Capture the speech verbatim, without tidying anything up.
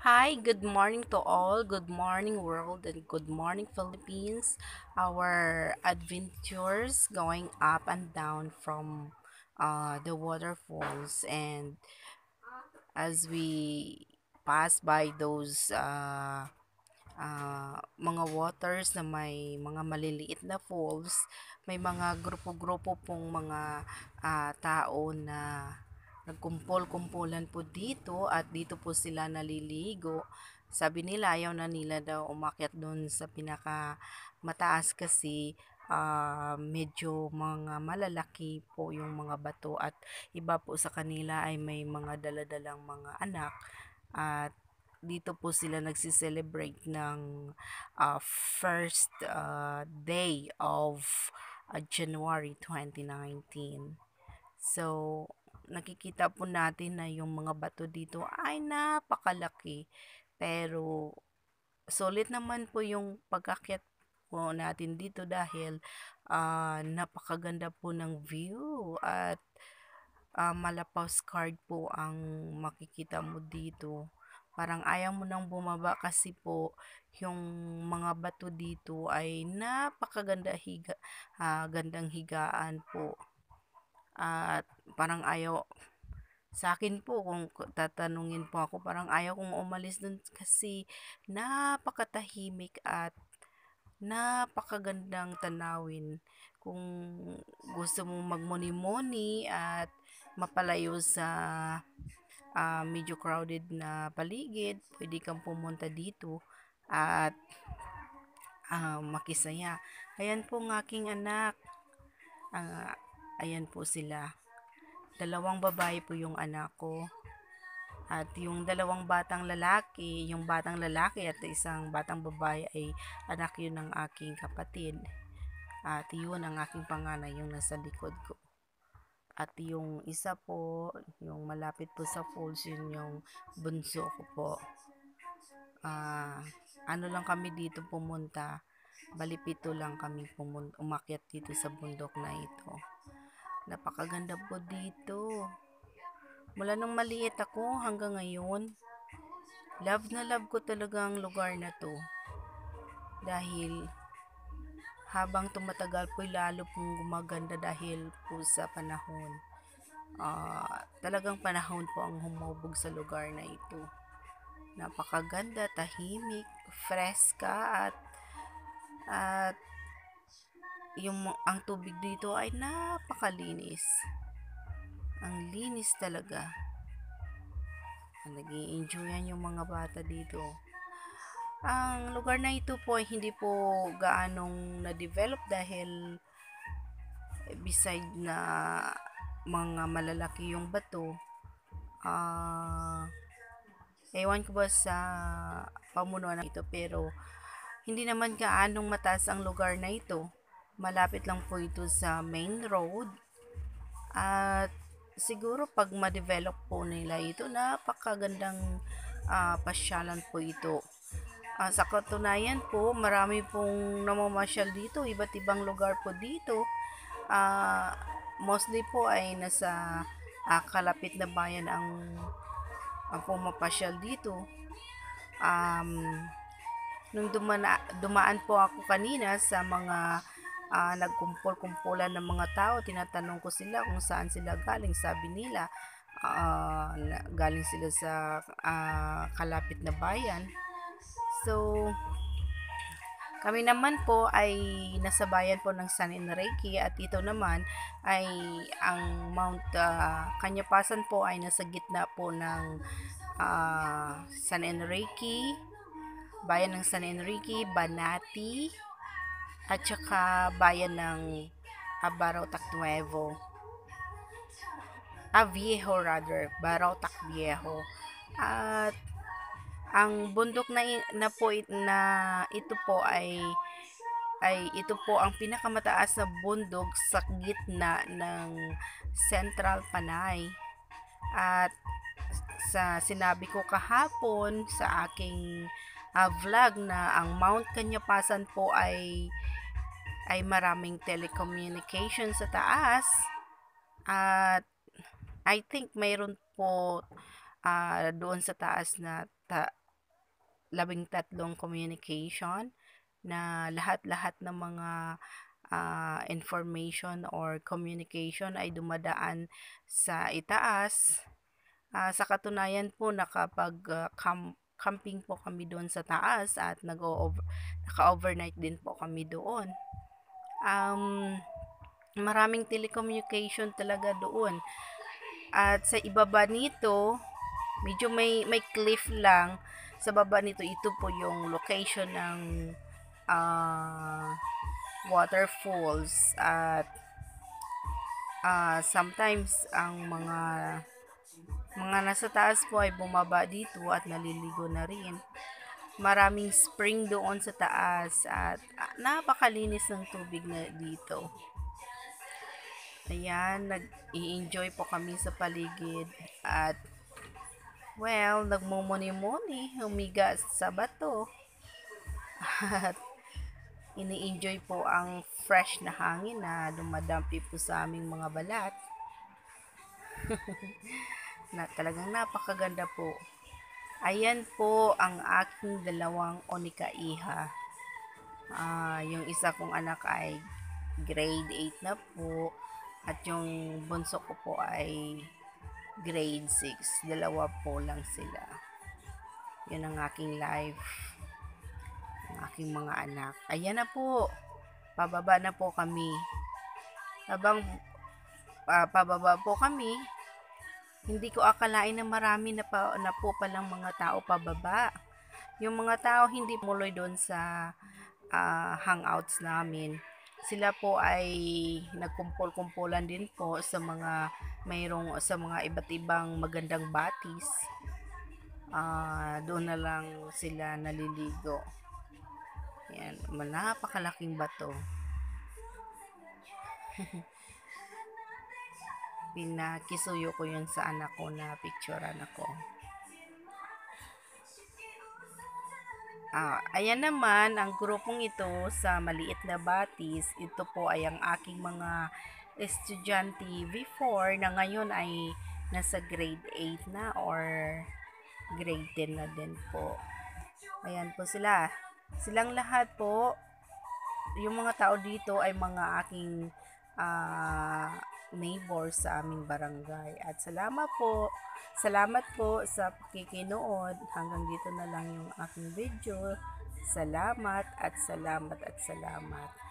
Hi, good morning to all. Good morning, world, and good morning, Philippines. Our adventures going up and down from uh, the waterfalls, and as we pass by those uh, uh, mga waters na may mga maliliit na falls, may mga grupo-grupo pong mga ah, tao na nagkumpol-kumpulan po dito at dito po sila naliligo. Sabi nila ayaw na nila daw umakyat doon sa pinaka mataas kasi ah, medyo mga malalaki po yung mga bato at iba po sa kanila ay may mga daladalang mga anak at dito po sila nagsi-celebrate ng ah, first ah, day of ah, January twenty nineteen. So, nakikita po natin na yung mga bato dito ay napakalaki. Pero, solid naman po yung pagkakyat po natin dito dahil ah, napakaganda po ng view at ah, Malapaws card po ang makikita mo dito. Parang ayaw mo nang bumaba kasi po yung mga bato dito ay napakaganda higa, ah, gandang higaan po. At parang ayaw sa akin po kung tatanungin po ako parang ayaw kong umalis dun kasi napakatahimik at napakagandang tanawin. Kung gusto mong magmuni-muni at mapalayo sa ah, medyo crowded na paligid, pwede kang pumunta dito at ah, makisaya. Ayan po ng aking anak. Ah, ayan po sila. Dalawang babae po yung anak ko. At yung dalawang batang lalaki, yung batang lalaki at isang batang babae ay anak yun ng aking kapatid. At yun ang aking panganay, yung nasa likod ko. At yung isa po, yung malapit po sa falls, yun yung bunso ko po. Ah, ano lang kami dito pumunta, balipito lang kami pumunta, umakyat dito sa bundok na ito. Napakaganda po dito. Mula nung maliit ako hanggang ngayon, love na love ko talaga ang lugar na to. Dahil habang tumatagal po lalo pong gumaganda dahil po sa panahon. Ah, talagang panahon po ang humubog sa lugar na ito. Napakaganda, tahimik, freska at at yung ang tubig dito ay napakalinis. Ang linis talaga. Nag-i-enjoyan yung mga bata dito. Ang lugar na ito po ay hindi po gaanong na-develop dahil beside na mga malalaki yung bato. Ah, ewan ko ba sa pamunuan ng ito pero hindi naman gaanong mataas ang lugar na ito. Malapit lang po ito sa main road at siguro pag ma-develop po nila ito, napakagandang ah, pasyalan po ito. Ah, sa katunayan po, marami pong namamasyal dito, iba't ibang lugar po dito. Ah, mostly po ay nasa ah, kalapit na bayan ang, ang pumapasyal dito. Um, nung dumana, dumaan po ako kanina sa mga ah, nagkumpol-kumpulan ng mga tao, tinatanong ko sila kung saan sila galing. Sabi nila, ah, na- galing sila sa ah, kalapit na bayan. So, kami naman po ay nasa bayan po ng San Enrique at ito naman ay ang Mount ah, Kanyapasan po ay nasa gitna po ng ah, San Enrique, bayan ng San Enrique, Banati, at saka bayan ng Abarao Nuevo. Ah, Viejo rather, Barao Viejo. At ang bundok na, na po na ito po ay ay ito po ang pinakamataas na bundok sa gitna ng Central Panay. At sa sinabi ko kahapon sa aking ah, vlog na ang Mount Kanyapasan po ay ay maraming telecommunication sa taas at I think mayroon po ah, doon sa taas na ta, labing tatlong communication na lahat-lahat ng mga ah, information or communication ay dumadaan sa itaas. Ah, sa katunayan po nakapag ah, cam- camping po kami doon sa taas at nag-o-over naka-overnight din po kami doon. Um, Maraming telecommunication talaga doon. At sa ibaba nito, medyo may may cliff lang. Sa baba nito, ito po yung location ng ah, waterfalls at ah, sometimes ang mga mga nasa taas po ay bumaba dito at naliligo na rin. Maraming spring doon sa taas at ah, napakalinis ng tubig na dito. Ayan, nag-i-enjoy po kami sa paligid at well, nagmumuni-muni, humiga sa bato at ini-enjoy po ang fresh na hangin na dumadampi po sa aming mga balat na talagang napakaganda po. Ayan po ang aking dalawang onika-iha. Ah, yung isa kong anak ay grade eight na po at yung bunso ko po ay grade six. Dalawa po lang sila. Yun ang aking life. Ang aking mga anak. Ayan na po. Pababa na po kami. Habang ah, pababa po kami, hindi ko akalain na marami na, pa, na po palang mga tao pababa. Yung mga tao hindi muloy doon sa ah, hangouts namin. Sila po ay nagkumpol-kumpulan din po sa mga mayroong sa mga iba't ibang magandang batis. Ah, doon na lang sila naliligo. Yan, napakalaking bato. Pinakisuyo ko yun sa anak ko na picturean ako. Ah, ayan naman, ang grupong ito sa maliit na batis, ito po ay ang aking mga estudyante before na ngayon ay nasa grade eight na or grade ten na din po. Ayan po sila. Silang lahat po, yung mga tao dito ay mga aking ah, neighbors sa aming barangay. At salamat po. Salamat po sa pakikinood. Hanggang dito na lang yung aking video. Salamat at salamat at salamat.